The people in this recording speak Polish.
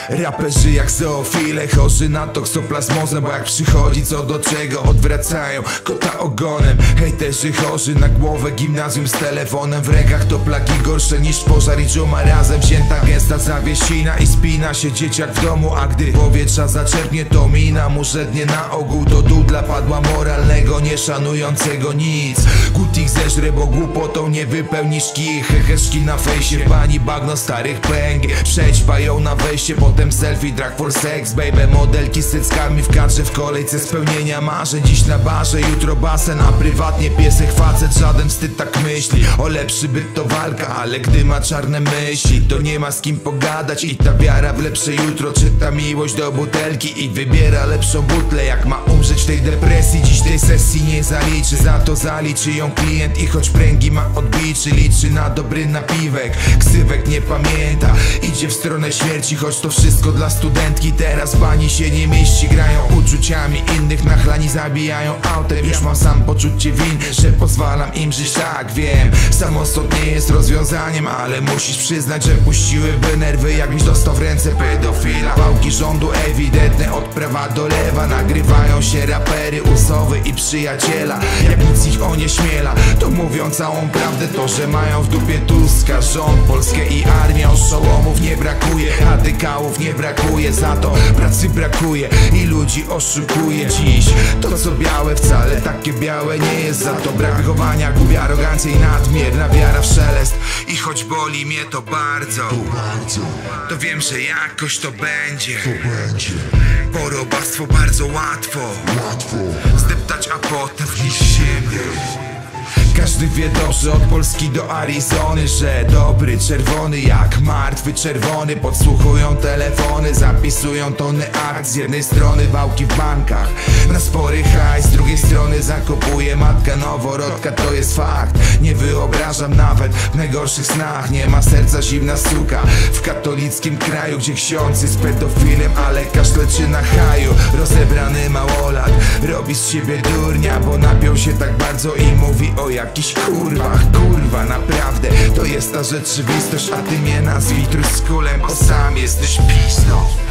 Raperzy jak zoofile, chorzy na toksoplazmozę, bo jak przychodzi co do czego odwracają kota ogonem. Hejterzy chorzy na głowę, gimnazjum z telefonem w rękach to plagi gorsze niż pożar i dżuma razem. Wzięta gęsta zawiesina i spina się dzieciak w domu, a gdy powietrza zaczerpnie to mina mu żednie na ogół. Do dudla padła moralnego, nie szanującego nic. Gut ich zeżre, bo głupotą nie wypełnisz kich. Heheszki na fejsie, pani bagno starych pęgi. Przećpają na wejście, potem selfie, drag for sex, baby. Modelki z cyckami w kadrze w kolejce spełnienia marzeń. Dziś na barze, jutro basen, a prywatnie piesek facet. Żaden wstyd tak myśli, o lepszy byt to walka, ale gdy ma czarne myśli, to nie ma z kim pogadać. I ta wiara w lepsze jutro czyta miłość do butelki i wybiera lepszą butlę. Jak ma umrzeć w tej depresji, dziś tej sesji nie zaliczy, za to zaliczy ją klient. I choć pręgi ma odbiczy, liczy na dobry napiwek. Ksywek nie pamięta, idzie w stronę śmierci, choć to wszystko dla studentki. Teraz pani się nie mieści, grają uczuciami innych, nachlani zabijają autem. Już mam sam poczucie win, że pozwalam im żyć, tak wiem. Samosąd nie jest rozwiązaniem, ale musisz przyznać, że puściłyby nerwy, jakbyś dostał w ręce pedofila. Pałki rządu ewidentne od prawa do lewa. Nagrywają się rapery, usowy i przyjaciela. Jak nic ich onieśmiela, to mówią całą prawdę. To, że mają w dupie Tuska, rząd, Polskę i armię. Oszołomów nie brakuje, radykałów nie brakuje, za to pracy brakuje i ludzi oszukuje. Dziś to co białe wcale takie białe nie jest. Za to brak wychowania, głupia arogancja i nadmierna wiara w szelest. I choć boli mnie to bardzo, to wiem, że jakoś to będzie. Po robactwo bardzo łatwo zdeptać, a potem wnieść ziemię. Każdy wie dobrze od Polski do Arizony, że dobry czerwony jak martwy czerwony. Podsłuchują telefony, zapisują tony akt. Z jednej strony wałki w bankach na spory hajs, z drugiej strony zakopuje matka noworodka, to jest fakt. Nie wyobrażam nawet w najgorszych snach. Nie ma serca zimna suka w katolickim kraju, gdzie ksiądz jest pedofilem, a lekarz leczy na haju. Rozebrany małolat robi z siebie durnia, bo napiął się tak bardzo i mówi o jakichś kurwach. Kurwa, naprawdę, to jest ta rzeczywistość, a ty mnie nazwij truskulem, bo sam jesteś pizdą.